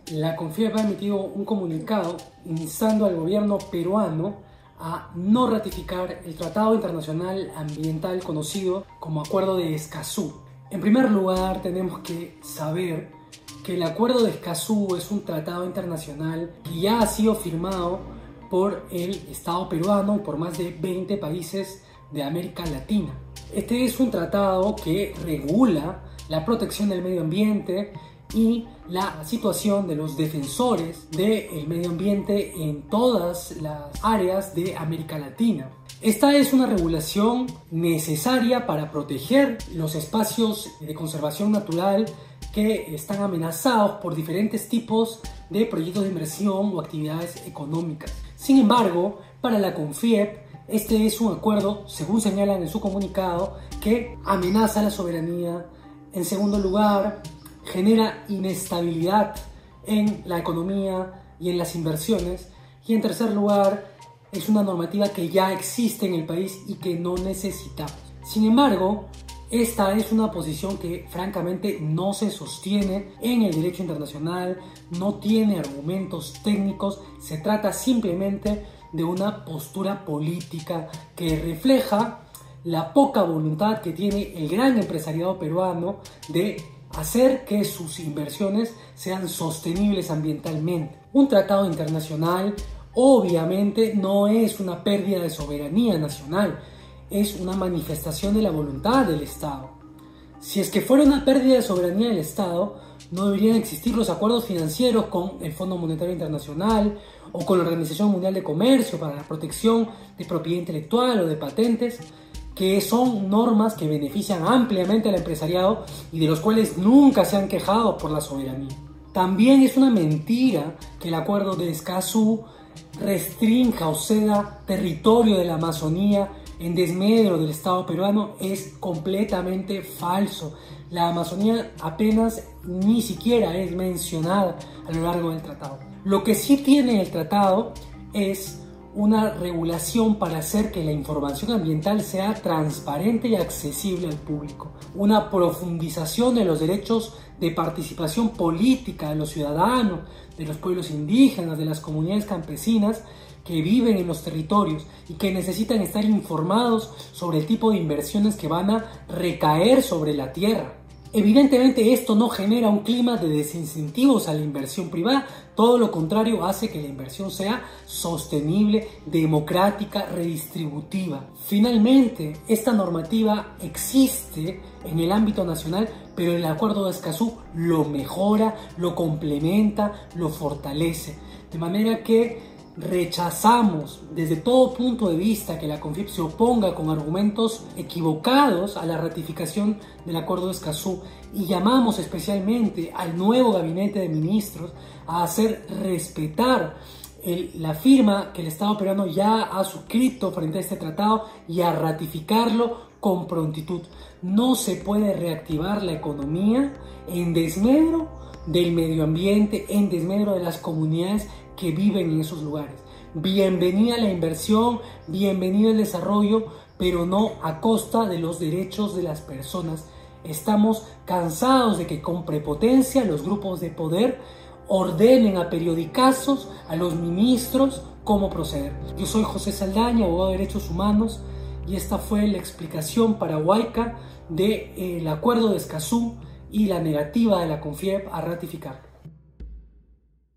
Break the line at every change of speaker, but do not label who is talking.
La CONFIEP ha emitido un comunicado instando al gobierno peruano a no ratificar el Tratado Internacional Ambiental conocido como Acuerdo de Escazú. En primer lugar, tenemos que saber que el Acuerdo de Escazú es un tratado internacional que ya ha sido firmado por el Estado peruano y por más de 20 países de América Latina. Este es un tratado que regula la protección del medio ambiente y la situación de los defensores del medio ambiente en todas las áreas de América Latina. Esta es una regulación necesaria para proteger los espacios de conservación natural que están amenazados por diferentes tipos de proyectos de inversión o actividades económicas. Sin embargo, para la CONFIEP, este es un acuerdo, según señalan en su comunicado, que amenaza la soberanía. En segundo lugar, genera inestabilidad en la economía y en las inversiones. Y en tercer lugar, es una normativa que ya existe en el país y que no necesitamos. Sin embargo, esta es una posición que francamente no se sostiene en el derecho internacional, no tiene argumentos técnicos, se trata simplemente de una postura política que refleja la poca voluntad que tiene el gran empresariado peruano de hacer que sus inversiones sean sostenibles ambientalmente. Un tratado internacional obviamente no es una pérdida de soberanía nacional, es una manifestación de la voluntad del Estado. Si es que fuera una pérdida de soberanía del Estado, no deberían existir los acuerdos financieros con el Fondo Monetario Internacional o con la Organización Mundial de Comercio para la protección de propiedad intelectual o de patentes, que son normas que benefician ampliamente al empresariado y de los cuales nunca se han quejado por la soberanía. También es una mentira que el Acuerdo de Escazú restrinja o ceda territorio de la Amazonía en desmedro del Estado peruano. Es completamente falso. La Amazonía apenas ni siquiera es mencionada a lo largo del tratado. Lo que sí tiene el tratado es una regulación para hacer que la información ambiental sea transparente y accesible al público, una profundización de los derechos de participación política de los ciudadanos, de los pueblos indígenas, de las comunidades campesinas que viven en los territorios y que necesitan estar informados sobre el tipo de inversiones que van a recaer sobre la tierra. Evidentemente esto no genera un clima de desincentivos a la inversión privada, todo lo contrario hace que la inversión sea sostenible, democrática, redistributiva. Finalmente, esta normativa existe en el ámbito nacional, pero el Acuerdo de Escazú lo mejora, lo complementa, lo fortalece. De manera que rechazamos desde todo punto de vista que la CONFIEP se oponga con argumentos equivocados a la ratificación del Acuerdo de Escazú y llamamos especialmente al nuevo gabinete de ministros a hacer respetar la firma que el Estado peruano ya ha suscrito frente a este tratado y a ratificarlo con prontitud. No se puede reactivar la economía en desmedro del medio ambiente, en desmedro de las comunidades que viven en esos lugares. Bienvenida la inversión, bienvenido el desarrollo, pero no a costa de los derechos de las personas. Estamos cansados de que con prepotencia los grupos de poder ordenen a periodicazos a los ministros cómo proceder. Yo soy José Saldaña, abogado de Derechos Humanos, y esta fue la explicación paraguaya del Acuerdo de Escazú y la negativa de la CONFIEP a ratificar.